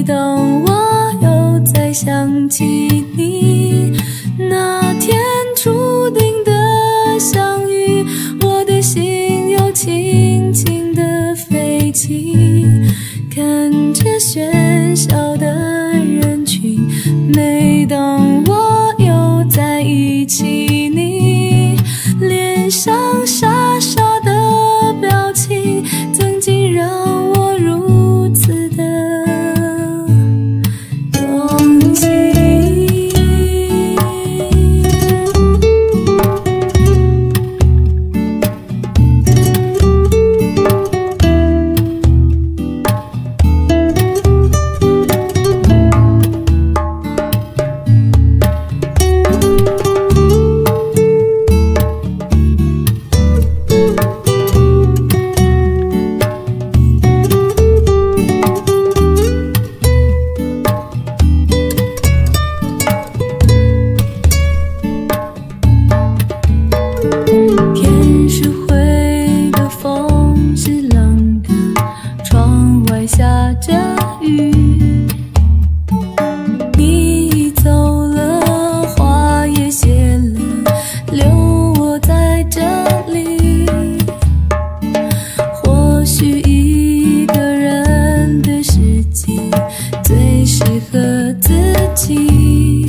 每当我又再想起你，那天注定的相遇，我的心又轻轻地飞起，看着喧嚣的人群。每当我又在忆起你，脸上傻傻的表情，曾经让我如此的动心。天是灰的，风是冷的，窗外下着雨。你已走了，花也谢了，留我在这里。或许一个人的世界最适合自己，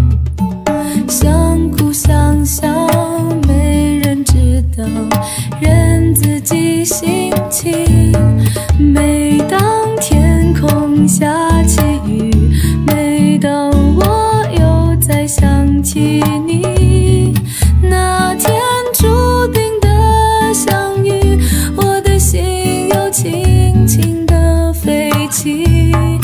想哭想笑没人知道，任自己心情。每当天空下起雨，每当我又再想起你，那天注定的相遇，我的心又轻轻地飞起，